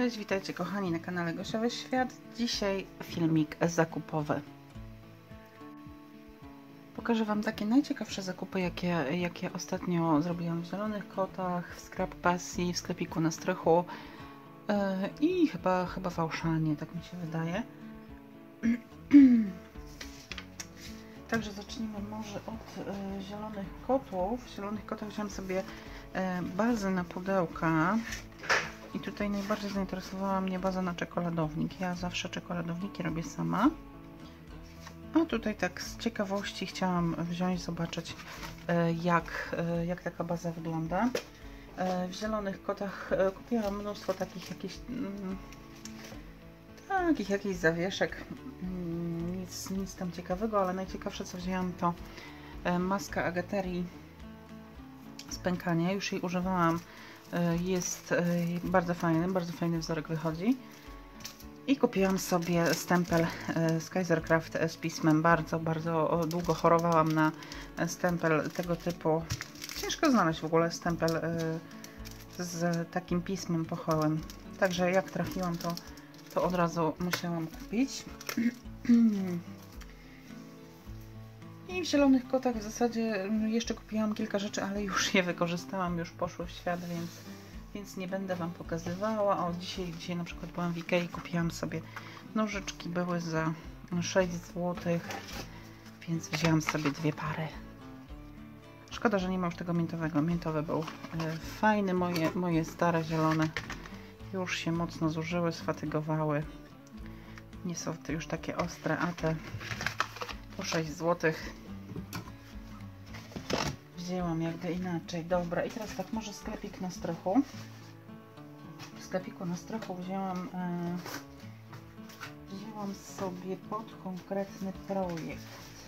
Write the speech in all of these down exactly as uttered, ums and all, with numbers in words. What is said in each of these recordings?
Cześć, witajcie kochani na kanale Gosiowy Świat. Dzisiaj filmik zakupowy. Pokażę Wam takie najciekawsze zakupy, jakie, jakie ostatnio zrobiłam w Zielonych Kotach, w Scrap Pasji, w sklepiku na strychu yy, i chyba, chyba w Auchanie, tak mi się wydaje. Także zacznijmy może od y, Zielonych Kotów. W Zielonych Kotach wziąłem sobie y, bazę na pudełka. I tutaj najbardziej zainteresowała mnie baza na czekoladownik. Ja zawsze czekoladowniki robię sama. A tutaj tak z ciekawości chciałam wziąć, zobaczyć jak, jak taka baza wygląda. W Zielonych Kotach kupiłam mnóstwo takich jakichś takich jakichś zawieszek. Nic, nic tam ciekawego, ale najciekawsze co wzięłam to maska Agaterii z pękania. Już jej używałam. Jest bardzo fajny, bardzo fajny wzorek wychodzi. I kupiłam sobie stempel z Kaisercraft z pismem. Bardzo, bardzo długo chorowałam na stempel tego typu. Ciężko znaleźć w ogóle stempel z takim pismem pochwałem. Także jak trafiłam, to, to od razu musiałam kupić. I w Zielonych Kotach w zasadzie jeszcze kupiłam kilka rzeczy, ale już je wykorzystałam, już poszły w świat, więc, więc nie będę Wam pokazywała. O, dzisiaj, dzisiaj na przykład byłam w Ikei, kupiłam sobie nożyczki, były za sześć złotych, więc wzięłam sobie dwie pary. Szkoda, że nie ma już tego miętowego. Miętowy był fajny, moje, moje stare zielone już się mocno zużyły, sfatygowały. Nie są już takie ostre, a te po sześć złotych wzięłam jakby inaczej. Dobra, i teraz tak, może sklepik na strychu. W sklepiku na strychu wzięłam e, wzięłam sobie pod konkretny projekt.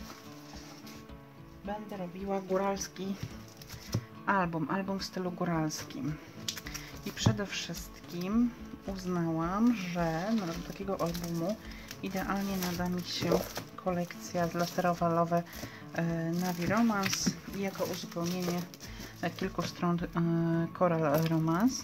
Będę robiła góralski album, album w stylu góralskim. I przede wszystkim uznałam, że do takiego albumu idealnie nada mi się kolekcja z laserowo-lowe Navy Romance i jako uzupełnienie kilku stron Coral Romance.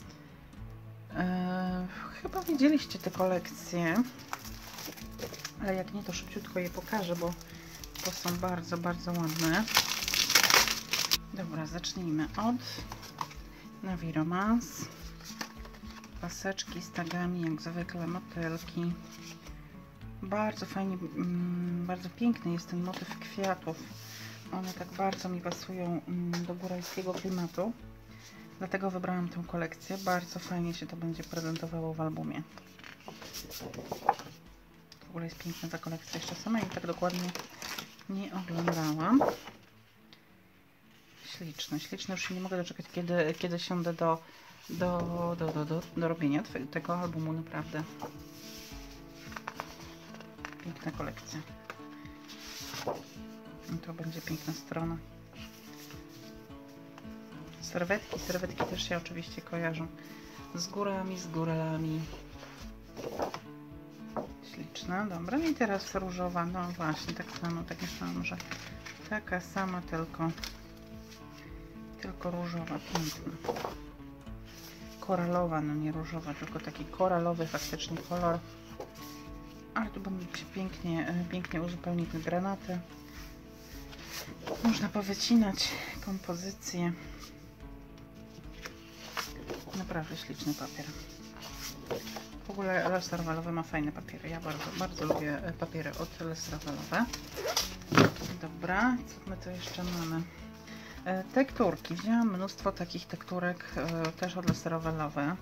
Chyba widzieliście te kolekcje, ale jak nie, to szybciutko je pokażę, bo to są bardzo, bardzo ładne. Dobra, zacznijmy od Navy Romance. Paseczki z tagami, jak zwykle, motylki. Bardzo fajnie, bardzo piękny jest ten motyw kwiatów. One tak bardzo mi pasują do góralskiego klimatu. Dlatego wybrałam tę kolekcję. Bardzo fajnie się to będzie prezentowało w albumie. W ogóle jest piękna ta kolekcja. Jeszcze sama jej tak dokładnie nie oglądałam. Śliczne, śliczne. Już się nie mogę doczekać, kiedy, kiedy siądę do, do, do, do, do, do robienia tego albumu. Naprawdę. Piękna kolekcja. I to będzie piękna strona. Serwetki. Serwetki też się oczywiście kojarzą z górami, z góralami. Śliczna. Dobra. I teraz różowa. No właśnie, tak samo, takie samo, że taka sama, tylko tylko różowa. Piękna. Koralowa, no nie różowa, tylko taki koralowy faktycznie kolor. Ale tu będą się pięknie, pięknie uzupełnić te granaty. Można powycinać kompozycję. Naprawdę śliczny papier. W ogóle laserowo-lowe ma fajne papiery. Ja bardzo, bardzo lubię papiery od laserowo-lowe. Dobra, co my tu jeszcze mamy? Tekturki. Wzięłam mnóstwo takich tekturek też od laserowo-lowe.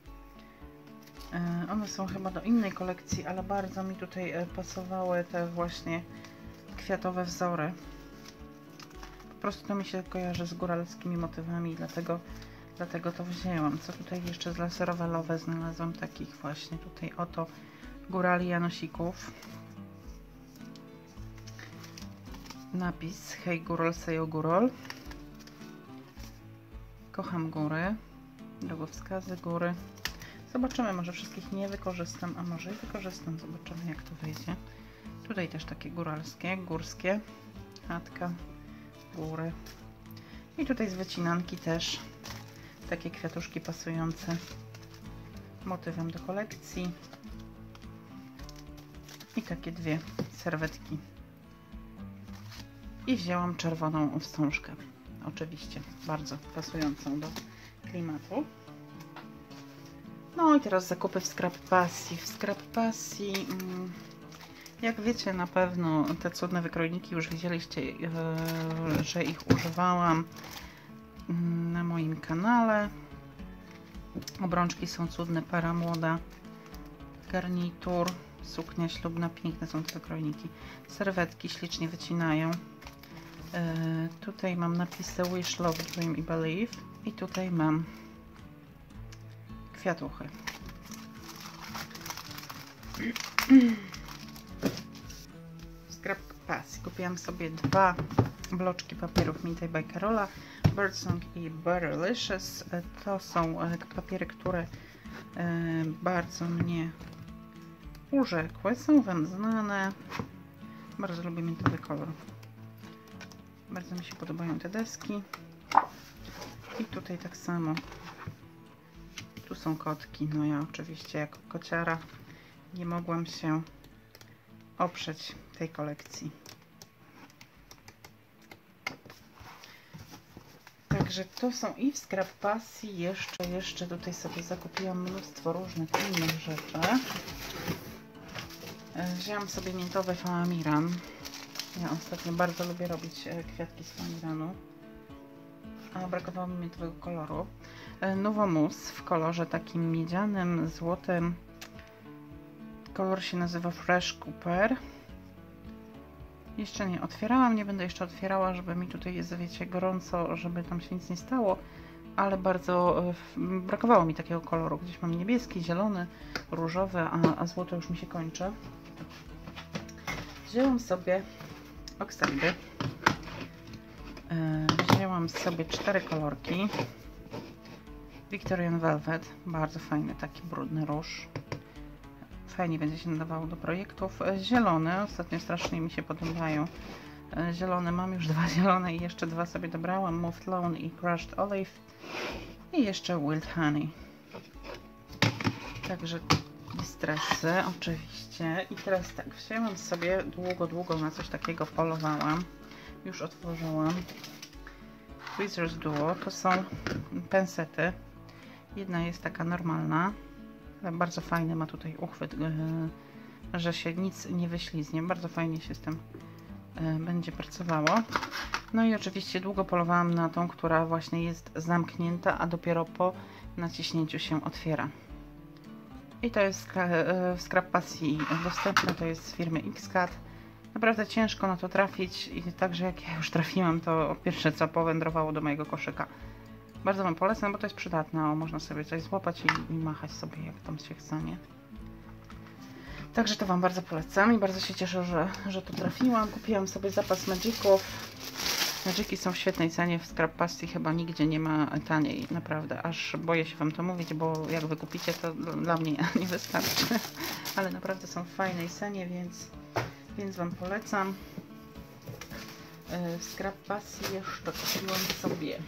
One są chyba do innej kolekcji, ale bardzo mi tutaj pasowały te właśnie kwiatowe wzory. Po prostu to mi się kojarzy z góralskimi motywami, dlatego, dlatego to wzięłam. Co tutaj jeszcze z laserowo-lowe znalazłam? Takich właśnie tutaj oto górali Janosików. Napis Hej Górol, sejo Górol. Kocham góry. Drogowskazy góry. Zobaczymy, może wszystkich nie wykorzystam, a może i wykorzystam. Zobaczymy, jak to wyjdzie. Tutaj też takie góralskie, górskie. Chatka, góry. I tutaj z wycinanki też takie kwiatuszki pasujące motywem do kolekcji. I takie dwie serwetki. I wzięłam czerwoną wstążkę. Oczywiście bardzo pasującą do klimatu. No i teraz zakupy w Scrap Passy. W Scrap Passy, jak wiecie na pewno, te cudne wykrojniki już widzieliście, że ich używałam na moim kanale. Obrączki są cudne, para młoda, garnitur, suknia ślubna, piękne są te wykrojniki. Serwetki ślicznie wycinają. Yy, tutaj mam napisy Wish, Love, Dream i Believe. I tutaj mam kwiatuchy. W Scrap Passy kupiłam sobie dwa bloczki papierów Minty by Carola, Birdsong i Berrylicious. To są papiery, które bardzo mnie urzekły. Są wam znane. Bardzo lubię miętowy kolor. Bardzo mi się podobają te deski. I tutaj tak samo. Tu są kotki. No ja oczywiście jako kociara nie mogłam się oprzeć tej kolekcji. Także to są i w Scrap Passy. Jeszcze, jeszcze tutaj sobie zakupiłam mnóstwo różnych innych rzeczy. Wzięłam sobie miętowy fałamiran. Ja ostatnio bardzo lubię robić kwiatki z fałamiranu. A brakowało mi miętowego koloru. Nuvo Mousse w kolorze takim miedzianym, złotym. Kolor się nazywa Fresh Cooper. Jeszcze nie otwierałam, nie będę jeszcze otwierała, żeby mi tutaj jest, wiecie, gorąco, żeby tam się nic nie stało, ale bardzo brakowało mi takiego koloru. Gdzieś mam niebieski, zielony, różowy, a, a złoto już mi się kończy. Wzięłam sobie oksaidy. Wzięłam sobie cztery kolorki. Victorian Velvet, bardzo fajny taki brudny róż. Fajnie będzie się nadawało do projektów. Zielone, ostatnio strasznie mi się podobają. Zielone, mam już dwa zielone i jeszcze dwa sobie dobrałam. Moved Lawn i Crushed Olive. I jeszcze Wild Honey. Także distresy oczywiście. I teraz tak, wzięłam sobie, długo, długo na coś takiego polowałam. Już otworzyłam. Tweezers Duo, to są pensety. Jedna jest taka normalna. Bardzo fajny ma tutaj uchwyt, yy, że się nic nie wyśliznie. Bardzo fajnie się z tym yy, będzie pracowało. No i oczywiście długo polowałam na tą, która właśnie jest zamknięta, a dopiero po naciśnięciu się otwiera. I to jest yy, w Scrap Passy dostępne, to jest z firmy X-Cut. Naprawdę ciężko na to trafić i także jak ja już trafiłam, to pierwsze co powędrowało do mojego koszyka. Bardzo wam polecam, bo to jest przydatne. O, można sobie coś złapać i, i machać sobie, jak tam się chce, nie? Także to wam bardzo polecam i bardzo się cieszę, że, że to trafiłam. Kupiłam sobie zapas Magiców. Magiki są w świetnej cenie w Scrap Passy, chyba nigdzie nie ma taniej, naprawdę. Aż boję się wam to mówić, bo jak wy kupicie, to dla mnie nie wystarczy. Ale naprawdę są w fajnej cenie, więc, więc wam polecam. W Scrap Passy jeszcze kupiłam sobie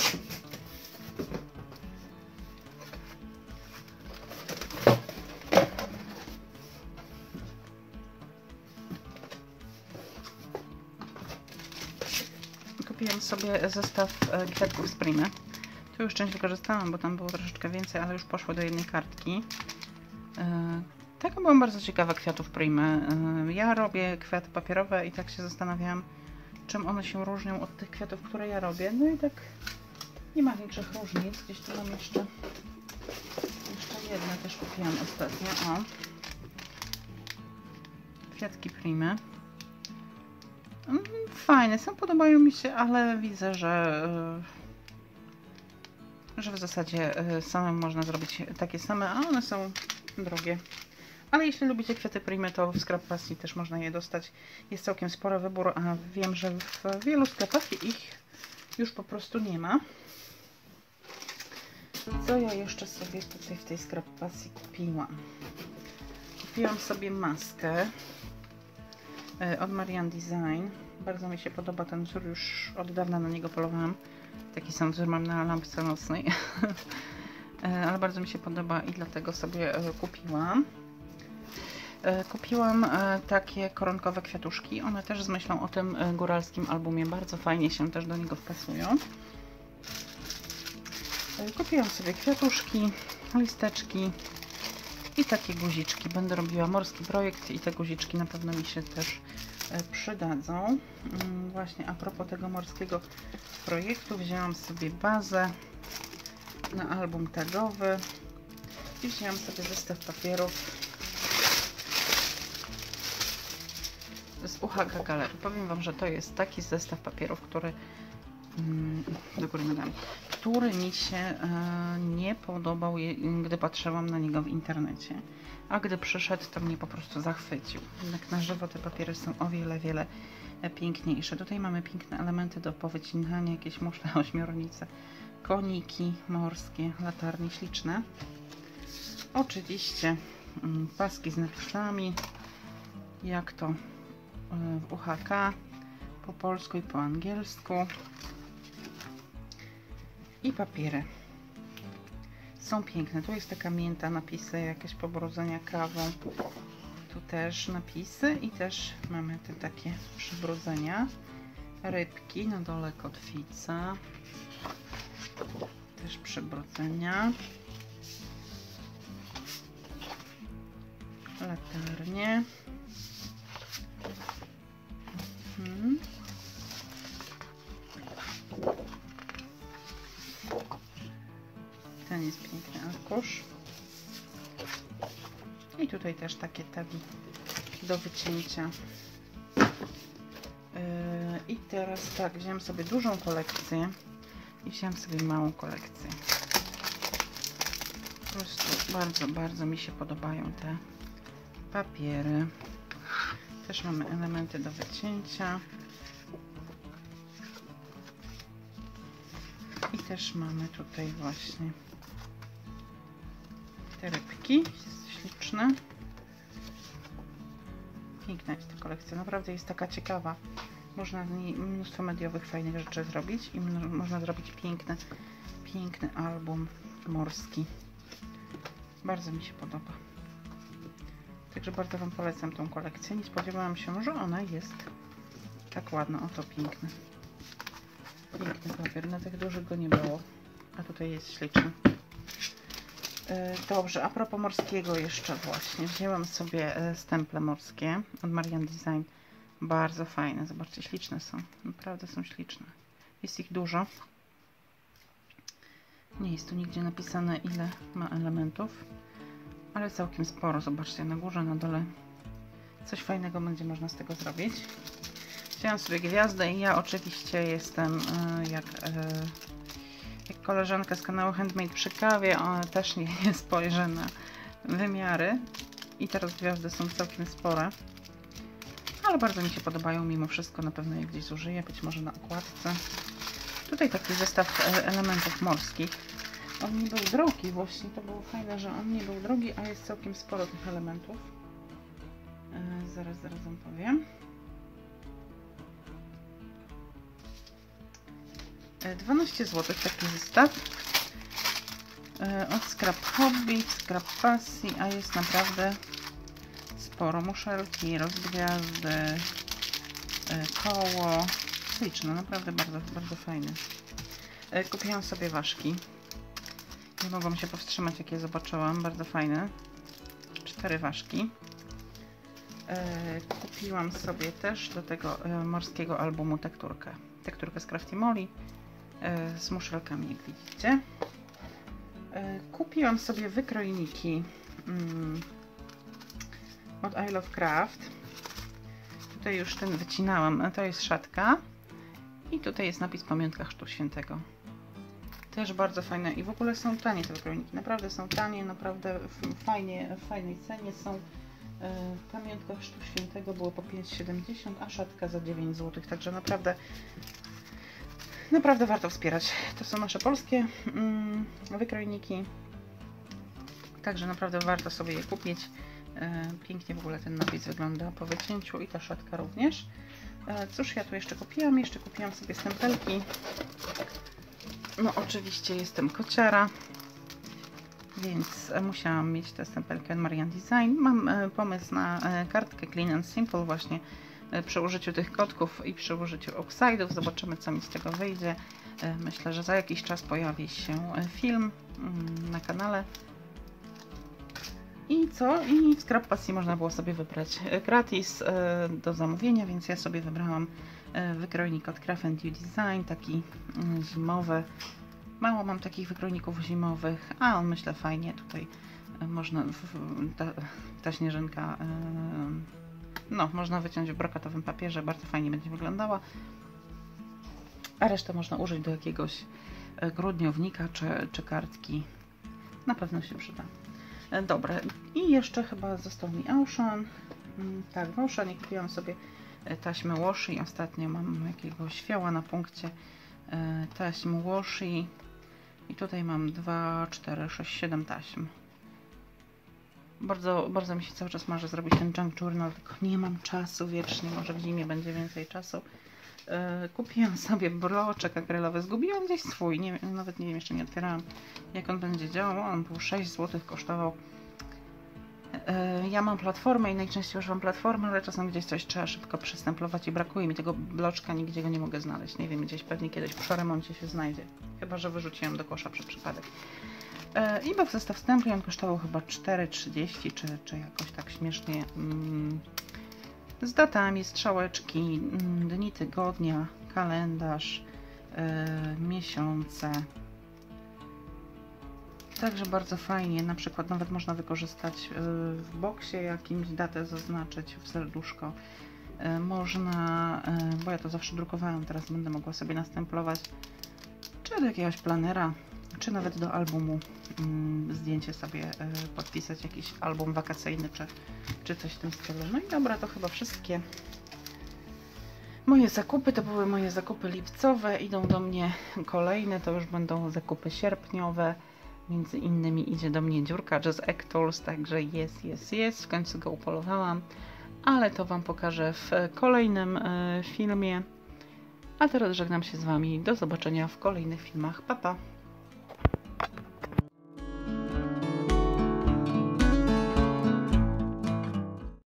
Kupiłam sobie zestaw kwiatków z Primy. Tu już część wykorzystałam, bo tam było troszeczkę więcej, ale już poszło do jednej kartki. Taka byłam bardzo ciekawa kwiatów Primy. Ja robię kwiaty papierowe i tak się zastanawiałam, czym one się różnią od tych kwiatów, które ja robię. No i tak nie ma większych różnic. Gdzieś tu mam jeszcze jeszcze jedne też kupiłam ostatnio. O. Kwiatki Primy. Fajne są, podobają mi się, ale widzę, że że w zasadzie samym można zrobić takie same, a one są drogie. Ale jeśli lubicie kwiaty Primy, to w Scrap Passy też można je dostać. Jest całkiem spory wybór, a wiem, że w wielu sklepach ich już po prostu nie ma. Co ja jeszcze sobie tutaj w tej Scrap Passy kupiłam? Kupiłam sobie maskę od Marianne Design. Bardzo mi się podoba ten wzór, już od dawna na niego polowałam. Taki sam wzór mam na lampce nocnej. ale bardzo mi się podoba i dlatego sobie kupiłam. Kupiłam takie koronkowe kwiatuszki. One też z myślą o tym góralskim albumie bardzo fajnie się też do niego wpasują. Kupiłam sobie kwiatuszki, listeczki i takie guziczki. Będę robiła morski projekt i te guziczki na pewno mi się też przydadzą. Właśnie a propos tego morskiego projektu wzięłam sobie bazę na album tagowy i wzięłam sobie zestaw papierów z U H G Galerii. Powiem Wam, że to jest taki zestaw papierów, który do góry nogami, który mi się nie podobał, gdy patrzyłam na niego w internecie, a gdy przyszedł, to mnie po prostu zachwycił. Jednak na żywo te papiery są o wiele, wiele piękniejsze. Tutaj mamy piękne elementy do powycinania, jakieś muszle, ośmiornice, koniki morskie, latarnie śliczne. Oczywiście paski z napisami, jak to w U H K, po polsku i po angielsku. I papiery. Są piękne. Tu jest taka mięta, napisy, jakieś pobrudzenia kawą. Tu też napisy i też mamy te takie przybrudzenia. Rybki, na dole kotwica. Też przybrudzenia. Latarnie. Hmm. Ten jest piękny arkusz. I tutaj też takie tagi do wycięcia. Yy, I teraz tak, wziąłem sobie dużą kolekcję i wziąłem sobie małą kolekcję. Po prostu bardzo, bardzo mi się podobają te papiery. Też mamy elementy do wycięcia. I też mamy tutaj właśnie te rybki śliczne. Piękna jest ta kolekcja, naprawdę jest taka ciekawa. Można z niej mnóstwo mediowych, fajnych rzeczy zrobić i można zrobić piękny, piękny album morski. Bardzo mi się podoba. Także bardzo Wam polecam tą kolekcję. Nie spodziewałam się, że ona jest tak ładna. Oto piękny. Piękny papier. Na tych dużych go nie było. A tutaj jest śliczny. Dobrze, a propos morskiego jeszcze właśnie. Wzięłam sobie stemple morskie od Marian Design. Bardzo fajne. Zobaczcie, śliczne są. Naprawdę są śliczne. Jest ich dużo. Nie jest tu nigdzie napisane, ile ma elementów. Ale całkiem sporo. Zobaczcie, na górze, na dole. Coś fajnego będzie można z tego zrobić. Wzięłam sobie gwiazdę i ja oczywiście jestem jak... Jak koleżanka z kanału Handmade przy kawie, ona też nie, nie spojrzy na wymiary. I teraz gwiazdy są całkiem spore. Ale bardzo mi się podobają mimo wszystko. Na pewno je gdzieś zużyję, być może na okładce. Tutaj taki zestaw elementów morskich. On nie był drogi właśnie. To było fajne, że on nie był drogi, a jest całkiem sporo tych elementów. Yy, zaraz, zaraz wam powiem. dwanaście złotych taki zestaw od Scrap Hobby, Scrap Pasji, a jest naprawdę sporo. Muszelki, rozgwiazdy, koło, śliczne, naprawdę bardzo, bardzo fajne. Kupiłam sobie ważki, nie mogłam się powstrzymać, jak je zobaczyłam, bardzo fajne. Cztery ważki. Kupiłam sobie też do tego morskiego albumu tekturkę, tekturkę z Crafty Molly z muszelkami, jak widzicie. Kupiłam sobie wykrojniki od I Love Craft. Tutaj już ten wycinałam, to jest szatka i tutaj jest napis Pamiątka Chrztu Świętego. Też bardzo fajne i w ogóle są tanie te wykrojniki, naprawdę są tanie, naprawdę fajnie, w fajnej cenie są. Pamiątka Chrztu Świętego było po pięć siedemdziesiąt, a szatka za dziewięć złotych, także naprawdę Naprawdę warto wspierać. To są nasze polskie mm, wykrojniki. Także naprawdę warto sobie je kupić. E, pięknie w ogóle ten napis wygląda po wycięciu i ta szatka również. E, cóż ja tu jeszcze kupiłam? Jeszcze kupiłam sobie stempelki. No oczywiście jestem kociara. więc musiałam mieć tę stempelkę Marian Design. Mam pomysł na kartkę Clean and Simple właśnie przy użyciu tych kotków i przy użyciu oxidów. Zobaczymy, co mi z tego wyjdzie. Myślę, że za jakiś czas pojawi się film na kanale. I co? I w Scrap Pasji można było sobie wybrać gratis do zamówienia, więc ja sobie wybrałam wykrojnik od Craft and You Design, taki zimowy. Mało mam takich wykrojników zimowych, a on myślę fajnie tutaj można, ta, ta śnieżynka, no można wyciąć w brokatowym papierze, bardzo fajnie będzie wyglądała. A resztę można użyć do jakiegoś grudniownika czy, czy kartki. Na pewno się przyda. Dobra, i jeszcze chyba został mi Auchan. Tak, w Auchanie kupiłam sobie taśmę washi. Ostatnio mam jakiegoś fioła na punkcie taśm washi. I tutaj mam dwa, cztery, sześć, siedem taśm. Bardzo, bardzo mi się cały czas marzy zrobić ten junk journal, tylko nie mam czasu wiecznie. Może w zimie będzie więcej czasu. Kupiłam sobie bloczek akrylowy, zgubiłam gdzieś swój, nie, nawet nie wiem, jeszcze nie otwierałam jak on będzie działał, on był sześć złotych kosztował. Ja mam platformę i najczęściej używam platformy, ale czasem gdzieś coś trzeba szybko przystemplować i brakuje mi tego bloczka, nigdzie go nie mogę znaleźć, nie wiem, gdzieś pewnie kiedyś przy remoncie się znajdzie, chyba że wyrzuciłem do kosza przy przypadek. I był zestaw stempli, on kosztował chyba cztery trzydzieści czy, czy jakoś tak śmiesznie. Mm, z datami, strzałeczki, dni tygodnia, kalendarz, yy, miesiące. Także bardzo fajnie, na przykład nawet można wykorzystać yy, w boksie jakimś datę zaznaczyć w serduszko. Yy, można, yy, bo ja to zawsze drukowałam, teraz będę mogła sobie nastemplować, czy do jakiegoś planera, czy nawet do albumu yy, zdjęcie sobie yy, podpisać, jakiś album wakacyjny, czy, czy coś w tym stylu. No i dobra, to chyba wszystkie moje zakupy. To były moje zakupy lipcowe. Idą do mnie kolejne, to już będą zakupy sierpniowe. Między innymi idzie do mnie dziurka Just Egg Tools, także jest, jest, jest. W końcu go upolowałam, ale to Wam pokażę w kolejnym y, filmie. A teraz żegnam się z Wami. Do zobaczenia w kolejnych filmach. Pa, pa!